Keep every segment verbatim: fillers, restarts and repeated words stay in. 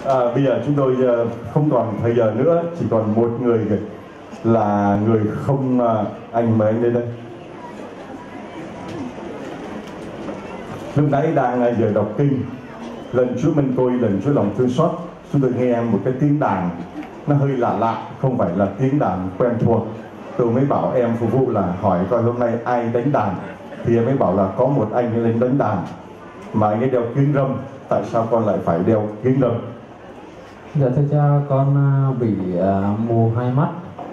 À, bây giờ chúng tôi uh, không còn thời giờ nữa, chỉ còn một người là người không uh, anh mời anh lên đây. Lúc nãy đang uh, giờ đọc kinh, lần Chúa Minh tôi, lần Chúa lòng thương xót, chúng tôi nghe một cái tiếng đàn nó hơi lạ lạ, không phải là tiếng đàn quen thuộc. Tôi mới bảo em phục vụ là hỏi coi hôm nay ai đánh đàn, thì em mới bảo là có một anh lên đánh đàn mà anh ấy đeo kính râm. Tại sao con lại phải đeo kính râm? Dạ thưa cha, con bị uh, mù hai mắt.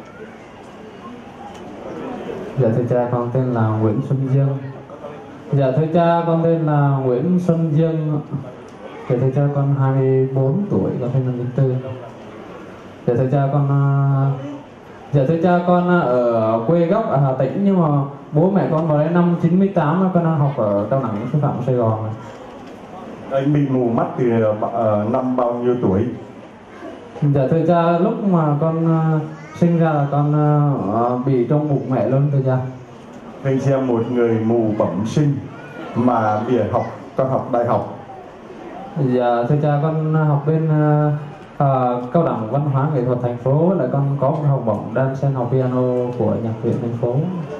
Dạ thưa cha, con tên là Nguyễn Xuân Dương. Dạ thưa cha, con tên là Nguyễn Xuân Dương. Dạ thưa cha, con hai mươi bốn tuổi, con sinh năm chín tư. Dạ thưa cha, con uh, Dạ thưa cha, con ở quê gốc ở Hà Tĩnh, nhưng mà bố mẹ con vào đây năm chín mươi tám, con đang học ở cao đẳng sư phạm Sài Gòn. Anh bị mù mắt thì uh, năm bao nhiêu tuổi? Dạ thưa cha, lúc mà con uh, sinh ra là con uh, bị trong bụng mẹ luôn thưa cha. Anh xem một người mù bẩm sinh mà bây giờ học, con học đại học. Dạ thưa cha, con học bên uh, uh, cao đẳng văn hóa nghệ thuật thành phố, lại con có một học bổng đan sen học piano của nhạc viện thành phố.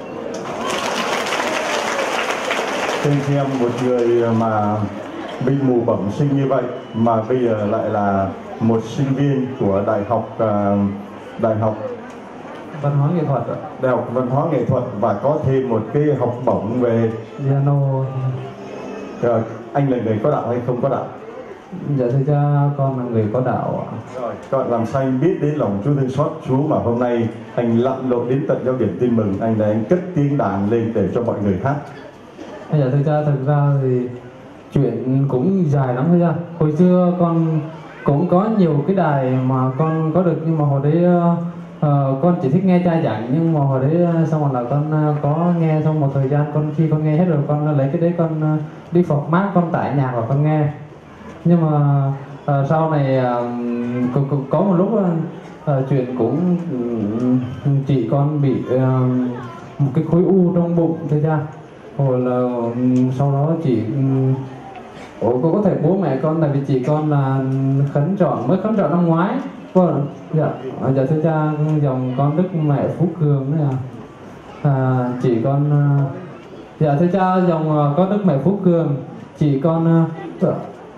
Anh xem một người mà bị mù bẩm sinh như vậy mà bây giờ lại là một sinh viên của đại học uh, đại học văn hóa nghệ thuật, đại học văn hóa nghệ thuật, và có thêm một cái học bổng về piano. Rồi, anh là người có đạo hay không có đạo? Dạ thưa cha, con là người có đạo. Rồi, con làm sao anh biết đến lòng Chúa thương xót Chúa mà hôm nay anh lặn lội đến tận giáo điểm tin mừng, anh là anh cất tiếng đàn lên để cho mọi người hát? Dạ thưa cha, thực ra thì chuyện cũng dài lắm thưa cha. Hồi xưa con cũng có nhiều cái đài mà con có được, nhưng mà hồi đấy uh, con chỉ thích nghe cha giảng, nhưng mà hồi đấy uh, xong rồi là con uh, có nghe xong một thời gian, con khi con nghe hết rồi con lấy cái đấy con uh, đi format, con tải nhạc và con nghe. Nhưng mà uh, sau này uh, có, có, có một lúc uh, uh, chuyện cũng uh, chị con bị uh, một cái khối u trong bụng thưa cha. Hồi là uh, sau đó chị uh, Ủa, có thể bố mẹ con, tại vì chị con là khấn trọn, mới khấn trọn năm ngoái. Vâng, dạ, dạ thưa cha, dòng con Đức Mẹ Phú Cường đấy à. à chị con, dạ thưa cha, dòng con Đức Mẹ Phú Cường, chị con uh,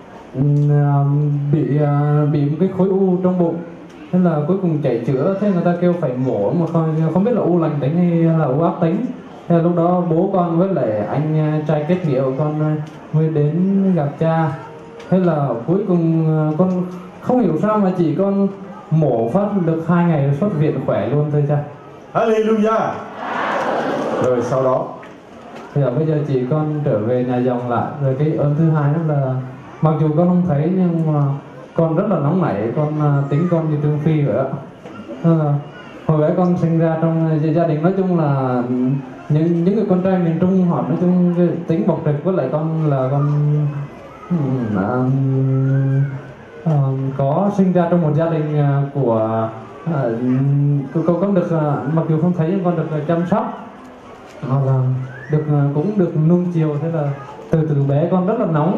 bị uh, bị một cái khối u trong bụng, thế là cuối cùng chạy chữa, thế người ta kêu phải mổ mà không, không biết là u lành tính hay là u ác tính. Thế là lúc đó bố con với lại anh trai kết nghĩa của con mới đến gặp cha. Thế là cuối cùng con không hiểu sao mà chỉ con mổ phát được hai ngày xuất viện khỏe luôn thôi cha. Hallelujah. Rồi sau đó thì là bây giờ chỉ con trở về nhà dòng lại. Rồi cái ơn thứ hai đó là mặc dù con không thấy nhưng mà con rất là nóng nảy, con tính con như Trương Phi vậy ạ. Nên là hồi bé con sinh ra trong gia đình nói chung là những những người con trai miền Trung, họ nói chung tính bộc trực, với lại con là con uh, uh, có sinh ra trong một gia đình uh, của uh, con, con được uh, mặc dù không thấy nhưng con được uh, chăm sóc, hoặc là được uh, cũng được nuông chiều. Thế là từ từ bé con rất là nóng.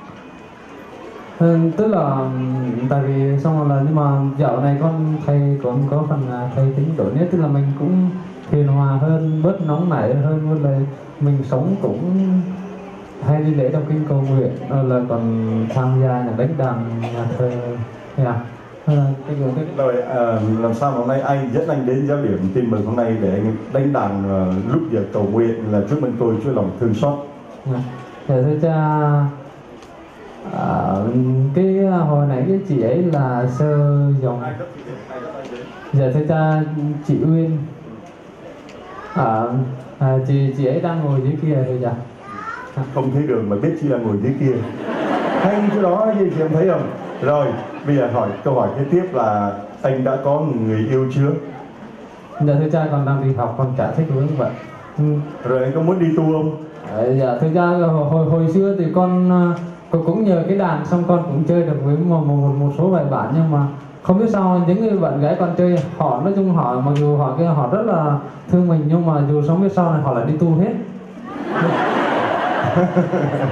Ừ, tức là tại vì xong rồi là, nhưng mà dạo này con thầy còn có phần thầy tính đổi nét, tức là mình cũng hiền hòa hơn, bớt nóng nảy hơn, với lại mình sống cũng hay đi lễ đọc kinh cầu nguyện, là còn tham gia nhạc đánh đàn, nhạc thơ, yeah. Cái, cái, cái... Rồi à, làm sao hôm nay anh dẫn anh đến giáo điểm tin mừng hôm nay để anh đánh đàn uh, lúc giờ cầu nguyện là chúc mừng tôi Chúa lòng thương xót? Yeah. Dạ thưa cha, à, cái hồi nãy cái chị ấy là sơ dòng. Dạ thưa cha, chị Uyên. À, à, chị chị ấy đang ngồi dưới kia rồi dạ. Không thấy đường mà biết chị đang ngồi dưới kia. Hay chỗ đó gì chị em thấy không? Rồi bây giờ hỏi câu hỏi kế tiếp là anh đã có người yêu chưa? Dạ thưa cha, con đang đi học, con chả thích hướng vậy. Ừ. Rồi anh có muốn đi tu không? À, dạ thưa cha, hồi hồi xưa thì con Con cũng nhờ cái đàn, xong con cũng chơi được với một, một, một số vài bạn, nhưng mà không biết sao những người bạn gái con chơi, họ nói chung họ mặc dù họ kia họ rất là thương mình, nhưng mà dù sống biết sau này họ lại đi tu hết.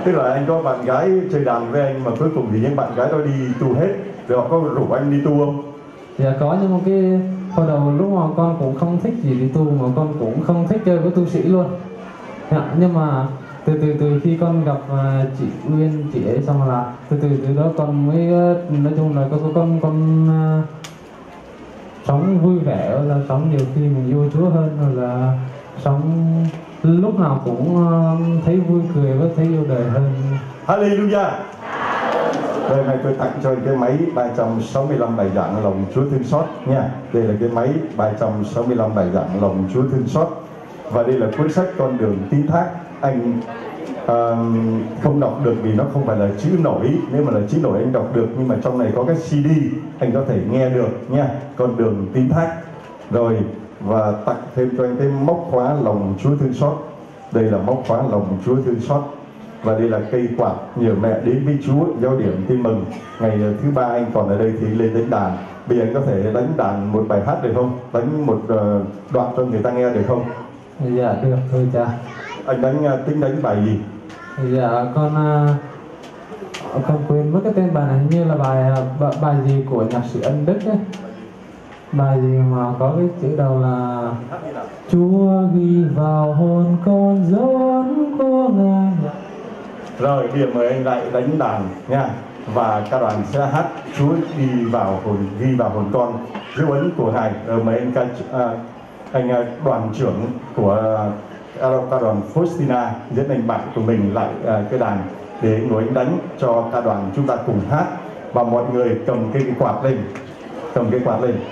Tức là anh có bạn gái chơi đàn với anh mà cuối cùng thì những bạn gái đó đi tu hết, rồi họ có rủ anh đi tu không? Dạ có, nhưng mà cái hồi đầu lúc mà con cũng không thích gì đi tu, mà con cũng không thích chơi với tu sĩ luôn. Dạ, nhưng mà từ từ từ khi con gặp uh, chị Nguyên, chị ấy xong là từ từ từ đó con mới uh, nói chung là con con con, con uh, sống vui vẻ, là sống nhiều khi mình yêu Chúa hơn, rồi là sống lúc nào cũng uh, thấy vui cười và thấy yêu đời hơn. Hallelujah. Đây này tôi tặng cho anh cái máy ba trăm sáu mươi lăm bài giảng lòng Chúa thương xót nha. Đây là cái máy ba trăm sáu mươi lăm bài giảng lòng Chúa thương xót. Và đây là cuốn sách Con đường tín thác. Anh uh, không đọc được vì nó không phải là chữ nổi. Nếu mà là chữ nổi anh đọc được, nhưng mà trong này có cái xê đê anh có thể nghe được nha. Con đường tín thác. Rồi, và tặng thêm cho anh cái móc khóa lòng Chúa thương xót. Đây là móc khóa lòng Chúa thương xót. Và đây là cây quạt nhờ mẹ đến với Chúa, giáo điểm tin mừng. Ngày thứ ba anh còn ở đây thì lên đánh đàn. Bây giờ anh có thể đánh đàn một bài hát được không? Đánh một uh, đoạn cho người ta nghe được không? Dạ được, thôi cha. Anh đánh uh, tính đánh bài gì? Dạ con uh, con quên mất cái tên bài này, hình như là bài bài, bài gì của nhạc sĩ Ân Đức ấy. Bài gì mà có cái chữ đầu là Chúa ghi vào hồn con dấu ấn của Ngài. Rồi bây giờ mời anh lại đánh đàn nha. Và ca đoàn sẽ hát Chúa ghi vào hồn, ghi vào hồn con dấu ấn của Ngài. Rồi mời anh ca, à, anh đoàn trưởng của à, ca đoàn Faustina dẫn anh bạn của mình lại à, cái đàn để ngồi anh đánh cho ca đoàn chúng ta cùng hát. Và mọi người cầm cái, cái quạt lên, cầm cái quạt lên.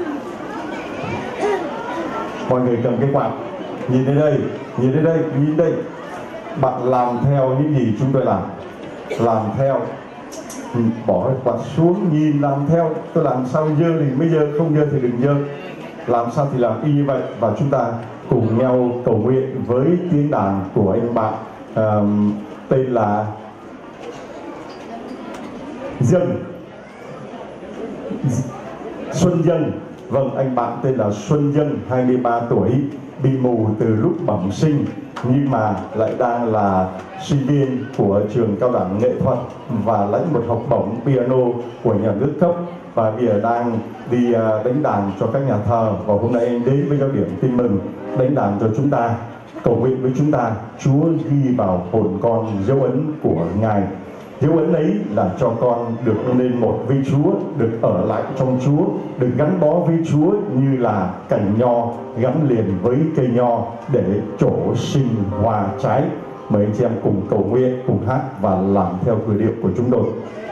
Mọi người cầm cái quạt, nhìn đến đây, nhìn đến đây, nhìn đây. Bạn làm theo những gì chúng tôi làm. Làm theo, bỏ cái quạt xuống, nhìn làm theo. Tôi làm sao dơ thì mới dơ, không dơ thì đừng dơ. Làm sao thì làm y như vậy. Và chúng ta cùng nhau cầu nguyện với tiếng đàn của anh bạn uh, tên là Dân, Xuân Dân. Vâng, anh bạn tên là Xuân Dân, hai mươi ba tuổi, bị mù từ lúc bẩm sinh, nhưng mà lại đang là sinh viên của trường cao đẳng nghệ thuật và lãnh một học bổng piano của nhà nước cấp, và bây giờ đang đi đánh đàn cho các nhà thờ. Và hôm nay anh đến với giáo điểm tin mừng đánh đàn cho chúng ta, cầu nguyện với chúng ta. Chúa ghi vào hồn con dấu ấn của Ngài. Dấu ấn ấy là cho con được nên một với Chúa, được ở lại trong Chúa, được gắn bó với Chúa như là cành nho gắn liền với cây nho để trổ sinh hoa trái. Mời anh chị em cùng cầu nguyện, cùng hát và làm theo cử điệu của chúng tôi.